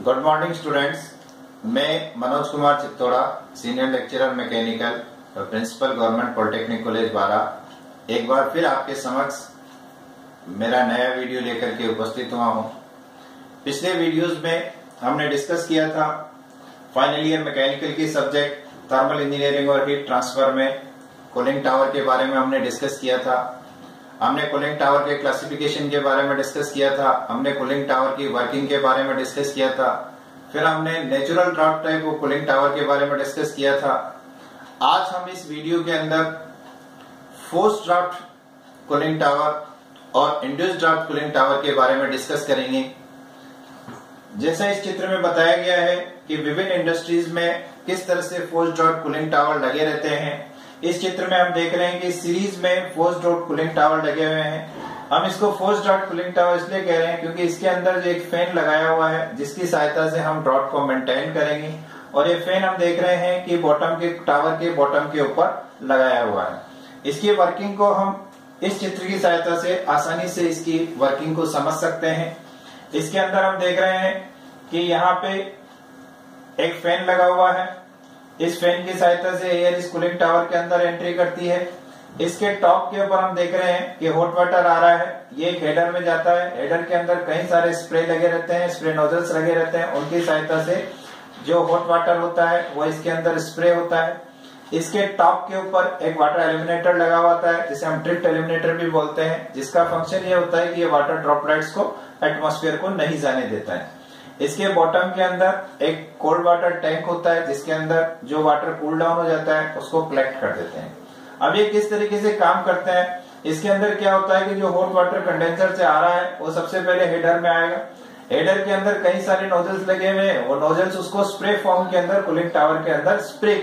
Good morning students. मैं Manoj Kumar Chittora, senior lecturer mechanical और principal government polytechnic college Bara, एक बार फिर आपके समक्ष मेरा नया वीडियो लेकर के उपस्थित हुआ हूं। पिछले वीडियोस में हमने डिस्कस किया था फाइनल ईयर मैकेनिकल की सब्जेक्ट थर्मल इंजीनियरिंग और हीट ट्रांसफर में कूलिंग टावर के बारे में हमने डिस्कस किया था। हमने कूलिंग टावर के क्लासिफिकेशन के बारे में डिस्कस किया था। हमने कूलिंग टावर की वर्किंग के बारे में डिस्कस किया था। फिर हमने natural draft type of cooling tower के बारे में डिस्कस किया था। आज हम इस वीडियो के अंदर फोर्स ड्राफ्ट कूलिंग टावर और इंड्यूस्ड ड्राफ्ट कूलिंग टावर के बारे में डिस्कस करेंगे। जैसा इस चित्र में बताया गया है कि विभिन्न इंडस्ट्रीज में किस तरह से फोर्स ड्राफ्ट कूलिंग टावर लगे रहते हैं। इस चित्र में हम देख रहे हैं कि सीरीज में फोर्स ड्राफ्ट कूलिंग टावर लगे हुए हैं। हम इसको फोर्स ड्राफ्ट कूलिंग टावर इसलिए कह रहे हैं क्योंकि इसके अंदर जो एक फैन लगाया हुआ है जिसकी सहायता से हम ड्राफ्ट को मेंटेन करेंगे, और ये फैन हम देख रहे हैं कि बॉटम के टावर के बॉटम के ऊपर लगाया हुआ है। इसकी वर्किंग को हम इस चित्र की सहायता से आसानी से इसकी वर्किंग को समझ सकते हैं। इसके अंदर हम देख रहे हैं कि यहाँ पे एक फैन लगा हुआ है। इस फैन की सहायता से एयर इस कूलिंग टावर के अंदर एंट्री करती है। इसके टॉप के ऊपर हम देख रहे हैं कि हॉट वाटर आ रहा है। ये एक हेडर में जाता है। हेडर के अंदर कई सारे स्प्रे लगे रहते हैं, स्प्रे नोजल्स लगे रहते हैं। उनकी सहायता से जो हॉट वाटर होता है वो इसके अंदर स्प्रे होता है। इसके टॉप के ऊपर एक वाटर एलिमिनेटर लगा होता है जिसे हम ड्रिफ्ट एलिमिनेटर भी बोलते हैं, जिसका फंक्शन ये होता है कि ये वाटर ड्रॉपलेट्स को एटमॉस्फेयर को नहीं जाने देता है। इसके बॉटम के अंदर एक कोल्ड वाटर टैंक होता है जिसके अंदर जो वाटर कूल डाउन हो जाता है उसको कलेक्ट कर देते हैं। अब ये किस तरीके से काम करते हैं, इसके अंदर क्या होता है कि जो हॉट वाटर कंडेंसर से आ रहा है वो सबसे पहले हेडर में आएगा। हेडर के अंदर कई सारे नोजल्स लगे हुए हैं। वो नोजल्स उसको स्प्रे फॉर्म के अंदर कूलिंग टावर के अंदर स्प्रे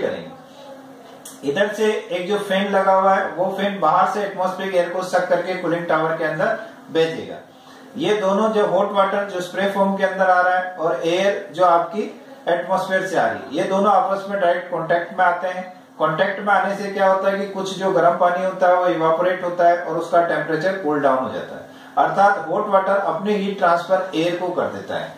करेंगे। इधर से एक जो फैन लगा हुआ है वो फैन बाहर से एटमॉस्फेरिक एयर को सक करके कूलिंग टावर के अंदर भेजेगा। ये दोनों जो हॉट वाटर जो स्प्रे फॉर्म के अंदर आ रहा है और एयर जो आपकी एटमॉस्फेयर से आ रही है, ये दोनों आपस में डायरेक्ट कांटेक्ट में आते हैं। कांटेक्ट में आने से क्या होता है कि कुछ जो गर्म पानी होता है वो इवापोरेट होता है और उसका टेम्परेचर कूल डाउन हो जाता है। अर्थात हॉट वाटर अपनी हीट ट्रांसफर एयर को कर देता है।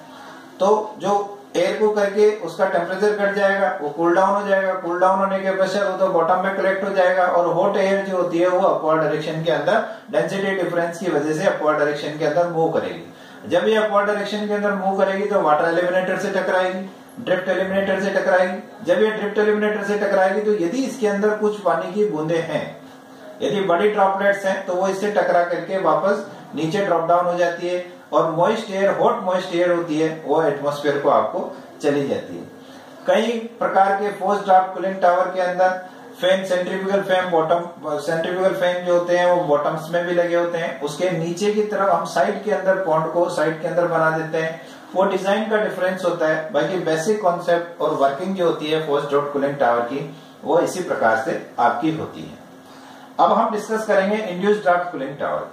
तो जो एयर को करके उसका टेम्परेचर घट जाएगा, वो कूल डाउन हो जाएगा। कूल डाउन होने के पश्चात वो तो बॉटम में कलेक्ट हो जाएगा और हॉट एयर जो होती है वो अपवर्ड डायरेक्शन के अंदर डेंसिटी डिफरेंस की वजह से अपवर्ड डायरेक्शन के अंदर मूव करेगी। जब ये अपवर्ड डायरेक्शन के अंदर मूव करेगी तो वाटर एलिमिनेटर से टकराएगी, ड्रिफ्ट एलिमिनेटर से टकराएगी। जब ये ड्रिफ्ट एलिमिनेटर से टकराएगी तो यदि इसके अंदर कुछ पानी की बूंदे हैं, यदि बड़ी ड्रॉपलेट्स हैं, तो वो इससे टकरा करके वापस नीचे ड्रॉप डाउन हो जाती है और moist air, hot moist air होती है, वो एटमॉस्फेयर को आपको चली जाती है। कई प्रकार के फोर्स ड्राफ्ट कूलिंग टावर के अंदर fan, centrifugal fan, bottom centrifugal fan जो होते हैं वो बॉटम्स में भी लगे होते हैं। उसके नीचे की तरफ हम साइड के अंदर पॉन्ड को साइड के अंदर बना देते हैं। वो डिजाइन का डिफरेंस होता है, बाकी बेसिक कॉन्सेप्ट और वर्किंग जो होती है फोर्स ड्राफ्ट कूलिंग टावर की वो इसी प्रकार से आपकी होती है। अब हम डिस्कस करेंगे इंड्यूस्ड ड्राफ्ट कूलिंग टावर।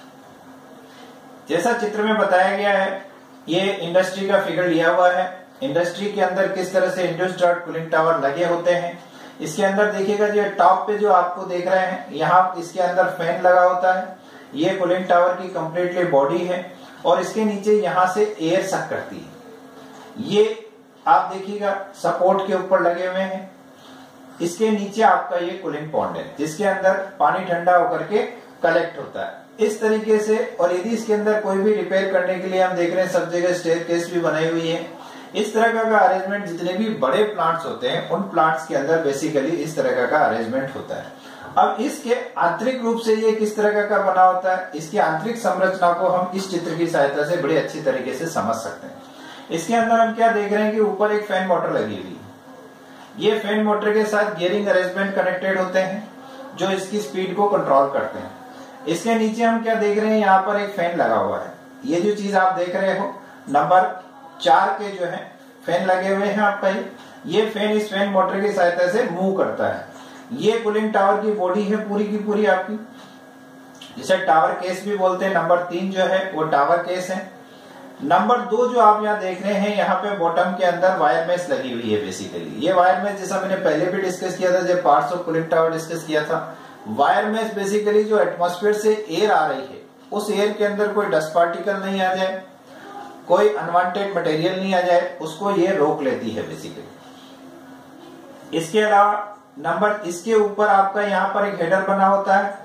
जैसा चित्र में बताया गया है, ये इंडस्ट्री का फिगर लिया हुआ है। इंडस्ट्री के अंदर किस तरह से इंड्यूस्ड ड्राफ्ट कूलिंग टावर लगे होते हैं। इसके अंदर देखिएगा जो टॉप पे जो आपको देख रहे हैं, यहाँ इसके अंदर फैन लगा होता है। ये कूलिंग टावर की कंप्लीटली बॉडी है और इसके नीचे यहाँ से एयर सक करती है। ये आप देखिएगा सपोर्ट के ऊपर लगे हुए हैं। इसके नीचे आपका ये कूलिंग पॉन्ड है जिसके अंदर पानी ठंडा होकर के कलेक्ट होता है इस तरीके से। और यदि इसके अंदर कोई भी रिपेयर करने के लिए हम देख रहे हैं सब जगह स्टेयरकेस भी बनाई हुई है। इस तरह का अरेंजमेंट जितने भी बड़े प्लांट्स होते हैं उन प्लांट्स के अंदर बेसिकली इस तरह का अरेंजमेंट होता है। अब इसके आंतरिक रूप से ये किस तरह का बना होता है, इसकी आंतरिक संरचना को हम इस चित्र की सहायता से बड़े अच्छी तरीके से समझ सकते हैं। इसके अंदर हम क्या देख रहे हैं कि ऊपर एक फैन मोटर लगी हुई है। ये फैन मोटर के साथ गियरिंग अरेंजमेंट कनेक्टेड होते हैं जो इसकी स्पीड को कंट्रोल करते हैं। इसके नीचे हम क्या देख रहे हैं, यहाँ पर एक फैन लगा हुआ है। ये जो चीज आप देख रहे हो नंबर 4 के जो है फैन लगे हुए हैं आपका, ये फैन इस फैन मोटर की सहायता से मूव करता है। ये कूलिंग टावर की बॉडी है पूरी की पूरी आपकी, जिसे टावर केस भी बोलते हैं। नंबर 3 जो है वो टावर केस है। नंबर 2 जो आप यहाँ देख रहे हैं, यहाँ पे बॉटम के अंदर वायर मेश लगी हुई है। बेसिकली ये वायर मेश जैसा मैंने पहले भी डिस्कस किया था जब parts of cooling tower discuss किया था। वायर मेश बेसिकली जो एटमॉस्फेयर से एयर आ रही है उस एयर के अंदर कोई डस्ट पार्टिकल नहीं आ जाए, कोई अनवांटेड मटेरियल नहीं आ जाए, उसको ये रोक लेती है बेसिकली। इसके अलावा इसके ऊपर आपका यहाँ पर एक हेडर बना होता है।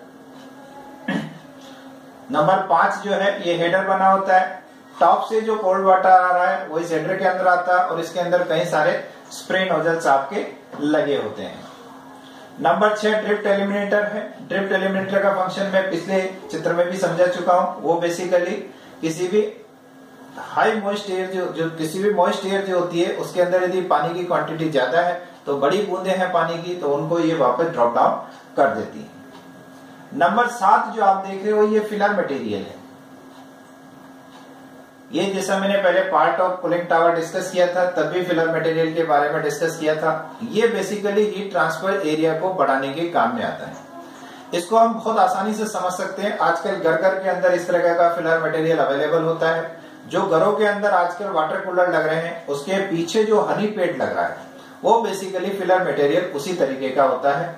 नंबर 5 जो है ये हेडर बना होता है। टॉप से जो कोल्ड वाटर आ रहा है वो इस हेडर के अंदर आता है और इसके अंदर कई सारे स्प्रे नोजल्स आपके लगे होते हैं। नंबर 6 ड्रिफ्ट एलिमिनेटर है। ड्रिफ्ट एलिमिनेटर का फंक्शन मैं पिछले चित्र में भी समझा चुका हूं। वो बेसिकली किसी भी हाई मॉइस्ट एयर किसी भी मॉइस्ट एयर जो होती है उसके अंदर यदि पानी की क्वांटिटी ज्यादा है तो बड़ी बूंदे हैं पानी की, तो उनको ये वापस ड्रॉप डाउन कर देती है। नंबर 7 जो आप देख रहे हो ये फिलर मटेरियल है। ये जैसा मैंने पहले part of cooling tower discuss किया था तब भी फिलर मटेरियल के बारे में डिस्कस किया था। ये बेसिकली हीट ट्रांसफर एरिया को बढ़ाने के काम में आता है। इसको हम बहुत आसानी से समझ सकते हैं। आजकल घर घर के अंदर इस तरह का फिलर मटेरियल अवेलेबल होता है। जो घरों के अंदर आजकल वाटर कूलर लग रहे हैं उसके पीछे जो हनी पेड लग रहा है वो बेसिकली फिलर मटेरियल उसी तरीके का होता है।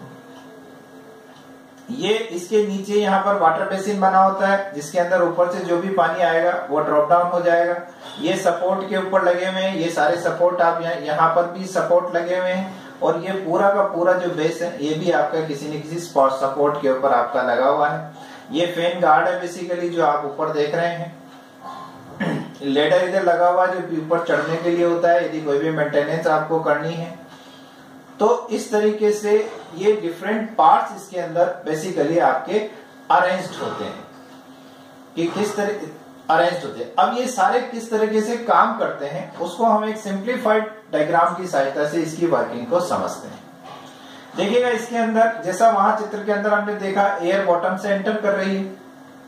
ये इसके नीचे यहाँ पर वाटर बेसिन बना होता है जिसके अंदर ऊपर से जो भी पानी आएगा वो ड्रॉप डाउन हो जाएगा। ये सपोर्ट के ऊपर लगे हुए हैं, ये सारे सपोर्ट आप यहाँ पर भी सपोर्ट लगे हुए हैं और ये पूरा का पूरा जो बेस है ये भी आपका किसी न किसी सपोर्ट के ऊपर आपका लगा हुआ है। ये फैन गार्ड है बेसिकली जो आप ऊपर देख रहे हैं। लेडर इधर लगा हुआ जो ऊपर चढ़ने के लिए होता है यदि कोई भी मेंटेनेंस आपको करनी है। तो इस तरीके से ये डिफरेंट पार्ट्स इसके अंदर बेसिकली आपके अरेंज्ड होते हैं कि किस तरह अरेंज्ड होते हैं। अब ये सारे किस तरीके से काम करते हैं उसको हम एक सिंप्लीफाइड डायग्राम की सहायता से इसकी वर्किंग को समझते हैं। देखिएगा इसके अंदर जैसा वहां चित्र के अंदर हमने देखा एयर बॉटम से एंटर कर रही है।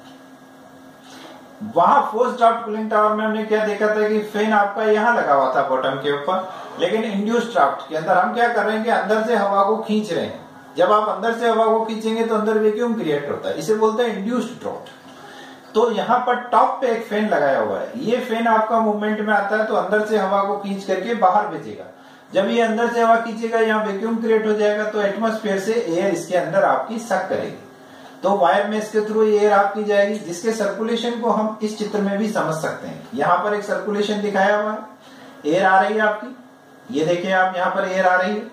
वहां फोर्स ड्राफ्ट कूलिंग टावर में हमने क्या देखा था कि फैन आपका यहां लगा हुआ था बॉटम के ऊपर, लेकिन इंड्यूस्ड ड्राफ्ट के अंदर हम क्या कर रहे हैं कि अंदर से हवा को खींच रहे हैं। जब आप अंदर से हवा को खींचेंगे तो अंदर वैक्यूम क्रिएट होता है, इसे बोलते हैं इंड्यूस्ड ड्राफ्ट। तो यहाँ पर टॉप पे एक फैन लगाया हुआ है। ये फैन आपका मूवमेंट में आता है तो अंदर से हवा को खींच करके बाहर भेजेगा। जब ये अंदर से हवा खींचेगा यहाँ वैक्यूम क्रिएट हो जाएगा तो एटमॉस्फेयर से एयर इसके अंदर आपकी सक करेगी, तो वायर में इसके थ्रू एयर आपकी जाएगी जिसके सर्कुलेशन को हम इस चित्र में भी समझ सकते हैं। यहाँ पर एक सर्कुलेशन दिखाया हुआ है, एयर आ रही है आपकी, ये देखिए आप यहाँ पर एयर आ रही है।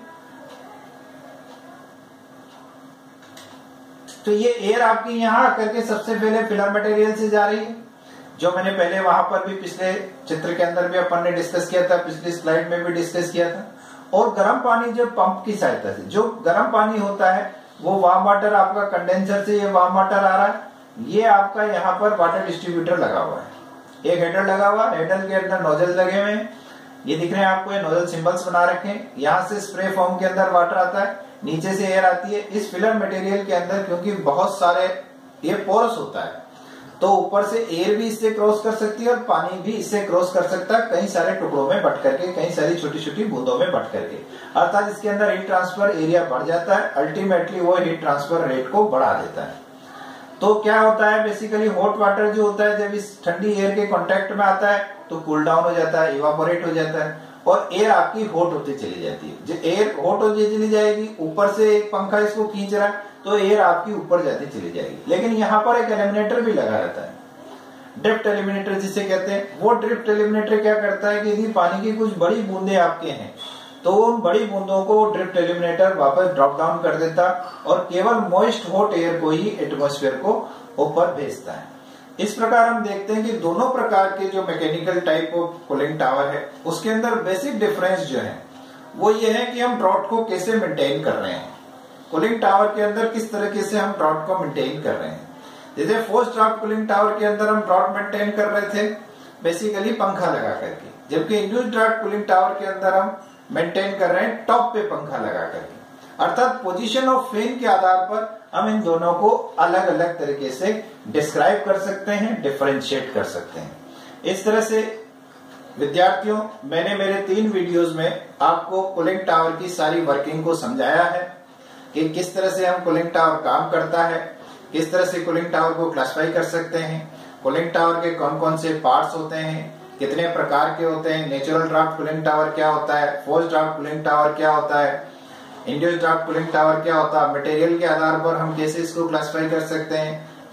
तो ये एयर आपकी यहाँ आकर के सबसे पहले फिलर मटेरियल से जा रही है जो मैंने पहले वहां पर भी पिछले चित्र के अंदर भी अपन ने डिस्कस किया था, पिछली स्लाइड में भी डिस्कस किया था। और गर्म पानी जो पंप की सहायता से जो गर्म पानी होता है वो वार्म वाटर आपका कंडेंसर से ये वार्म वाटर आ रहा है। ये आपका यहाँ पर वाटर डिस्ट्रीब्यूटर लगा हुआ है, एक हेडर लगा हुआ है, हेडर के अंदर नोजल लगे हुए हैं, ये दिख रहे हैं आपको, ये नोजल सिंबल्स बना रखे हैं। यहाँ से स्प्रे फॉर्म के अंदर वाटर आता है, नीचे से एयर आती है। इस फिलर मटेरियल के अंदर क्योंकि बहुत सारे ये पोरस होता है तो ऊपर से एयर भी इससे क्रॉस कर सकती है और पानी भी इससे क्रॉस कर सकता है, कई सारे टुकड़ों में बट करके, कई सारी छोटी छोटी बूंदों में बट करके। अर्थात इसके अंदर हीट ट्रांसफर एरिया बढ़ जाता है, अल्टीमेटली वो हीट ट्रांसफर रेट को बढ़ा देता है। तो क्या होता है बेसिकली हॉट वाटर जो होता है जब इस ठंडी एयर के कांटेक्ट में आता है तो कूल डाउन हो जाता है, इवापोरेट हो जाता है और एयर आपकी हॉट होती चली जाती है। जब एयर हॉट होती चली जाएगी, ऊपर से एक पंखा इसको खींच रहा है तो एयर आपकी ऊपर जाती चली जाएगी। लेकिन यहाँ पर एक एलिमिनेटर भी लगा रहता है, ड्रिफ्ट एलिमिनेटर जिसे कहते हैं। वो ड्रिफ्ट एलिमिनेटर क्या करता है कि यदि पानी की कुछ बड़ी बूंदे आपके हैं तो उन बड़ी बूंदों को ड्रिफ्ट एलिमिनेटर वापस ड्रॉप डाउन कर देता और केवल मॉइस्ट हॉट एयर को ही एटमॉस्फेयर को ऊपर भेजता है। इस प्रकार हम देखते हैं कि दोनों प्रकार के जो mechanical type of cooling tower है उसके अंदर बेसिक डिफरेंस जो है वो ये है कि हम ड्रॉट को कैसे मेंटेन कर रहे हैं। कूलिंग टावर के अंदर किस तरीके से हम ड्रॉट को मेंटेन कर रहे हैं। जैसे फोर्स ड्राफ्ट कूलिंग टावर के अंदर हम ड्रॉट मेंटेन कर रहे थे बेसिकली पंखा लगा करके, जबकि इंड्यूस्ड ड्राफ्ट कूलिंग टावर के अंदर हम मेंटेन कर रहे हैं टॉप पे पंखा लगा करके। अर्थात पोजीशन ऑफ फैन के आधार पर हम इन दोनों को अलग अलग तरीके से डिस्क्राइब कर सकते हैं, डिफरेंशिएट कर सकते हैं। इस तरह से विद्यार्थियों मैंने मेरे 3 वीडियोस में आपको कूलिंग टावर की सारी वर्किंग को समझाया है कि किस तरह से हम कूलिंग टावर काम करता है, किस तरह से कूलिंग टावर को क्लासिफाई कर सकते हैं, कूलिंग टावर के कौन कौन से पार्ट्स होते हैं, कितने प्रकार के होते हैं, नेचुरल ड्राफ्ट कूलिंग टावर क्या होता है, फोर्स ड्राफ्ट कूलिंग टावर क्या होता है, इंड्यूस्ड ड्राफ्ट कूलिंग टावर क्या होता है, मटेरियल के आधार पर हम कैसे इसको क्लासिफाई कर सकते हैं,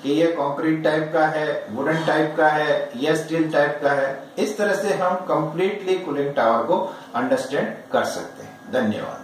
कि ये कंक्रीट टाइप का है, वुडन टाइप का है या स्टील टाइप का है। इस तरह से हम कंप्लीटली कूलिंग टावर को अंडरस्टैंड कर सकते हैं। धन्यवाद।